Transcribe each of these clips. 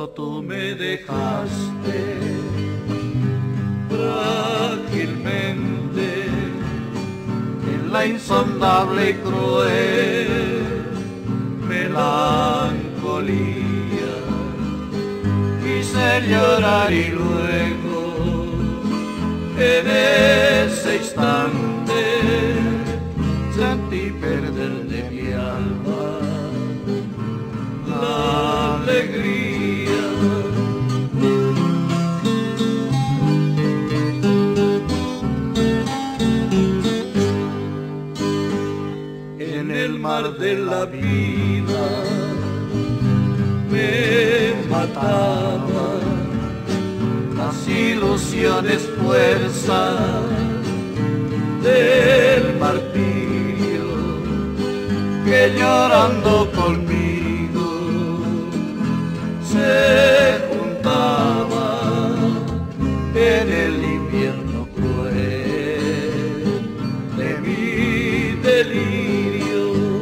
cuando tú me dejaste frágilmente en la insondable y cruel melancolía. Quise llorar y luego en ese instante sentí perder de mi alma la alegría. En el mar de la vida me mataban las ilusiones, fuerzas del martirio que llorando conmigo se juntaba en el invierno cruel de mi delirio.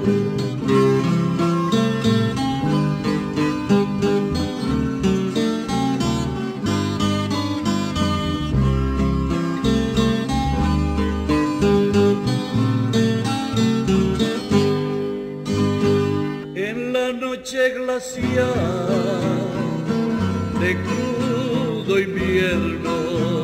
En la noche glacial de crudo invierno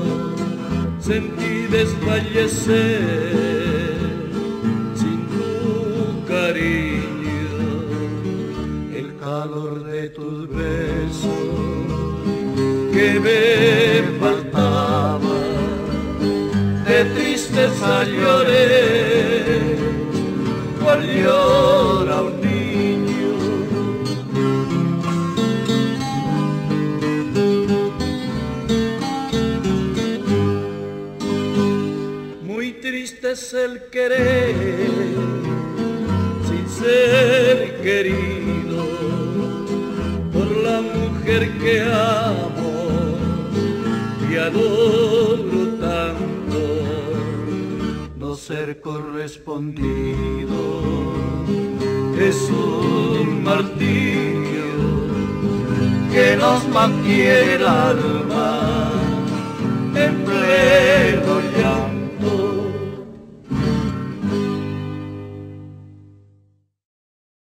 sentí desfallecer sin tu cariño el calor de tus besos que me faltaba. De tristeza lloré cual llora un niño. Muy triste es el querer sin ser querido por la mujer que amo y adoro tanto. No ser correspondido es un martirio que nos mantiene el alma en pleno llanto.